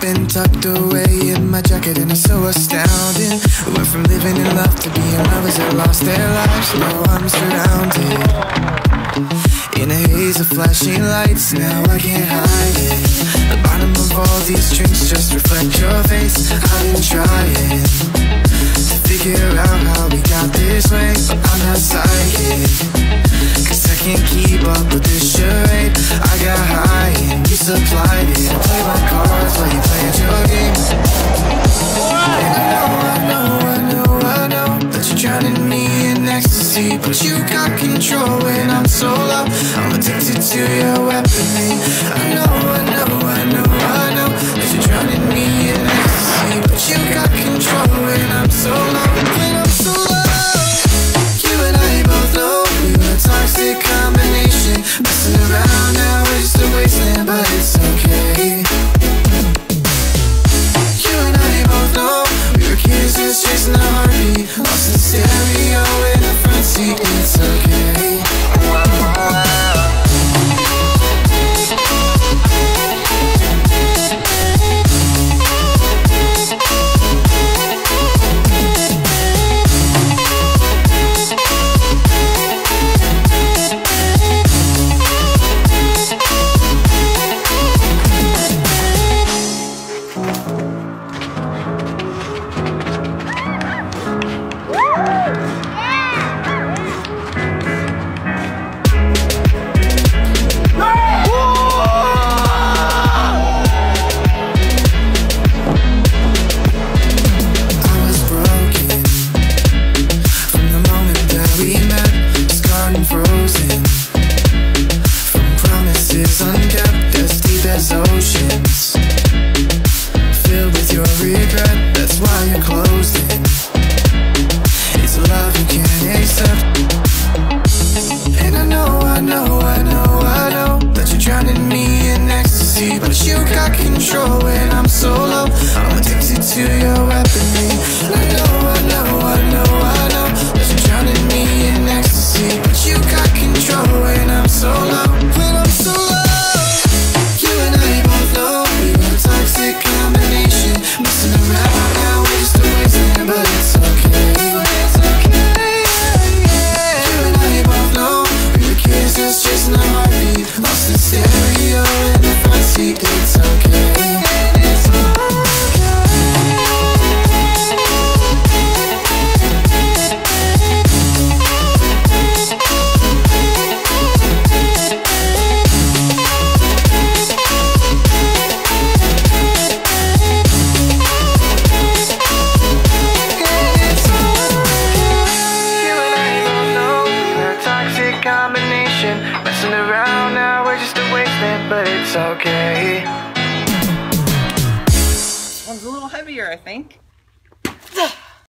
been tucked away in my jacket, and it's so astounding. We went from living in love to being lovers that lost their lives. Now I'm surrounded in a haze of flashing lights. Now I can't hide it. The bottom of all these drinks just reflect your face. I've been trying to figure out how we got this way, but I'm not psychic, 'cause I can't keep up with this charade. I got high and you supplied it. I play my cards while you played your game. And I know that you're drowning me in ecstasy, but you got control when I'm so low. I'm addicted to your weaponry. I know that you're drowning me in ecstasy, but you got control when I'm so low. When I'm so low, you and I both know we were a toxic combination. Messing around now, we're just a wasteland, but it's okay. You and I both know we were kids just chasing a heartbeat, lost in stereo in the front seat. It's okay. Frozen from promises unkept, as deep as oceans, filled with your regret. That's why you're closed in. It's a love you can't accept. And I know that you're drowning me in ecstasy, but you got control when I'm so low. I'm addicted to your weaponry. I know that you're drowning me in ecstasy, but you got control when I'm so low. When I'm so low, you and I both know we were a toxic combination. Messing around now, we're just a wasteland, but it's okay. You and I both know we were kids just chasing a heartbeat, lost in stereo in the front seat. It's okay. Combination, messing around now, we're just a wasteland, but it's okay. This one's a little heavier, I think.